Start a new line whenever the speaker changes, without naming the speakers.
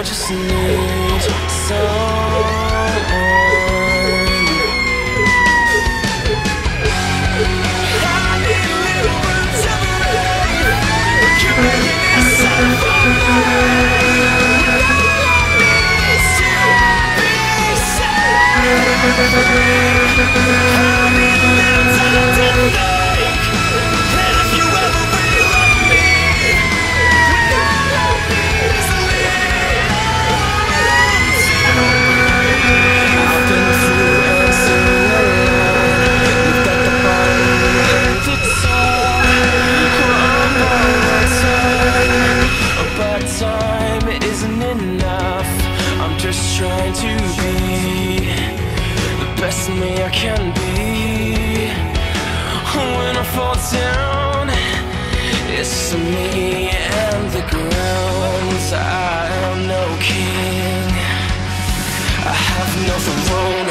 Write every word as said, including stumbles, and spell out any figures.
just need someone. I need a little room to breathe. You're making this sound for me. I need a little time to think. And if you ever really love me, all I need is a little room to breathe. I've been through and seen a lot. Looked at the bottom and the top. One more time, but time isn't enough. I'm just trying to be the best me I can be. When I fall down, it's me and the ground. I am no king, I have no throne.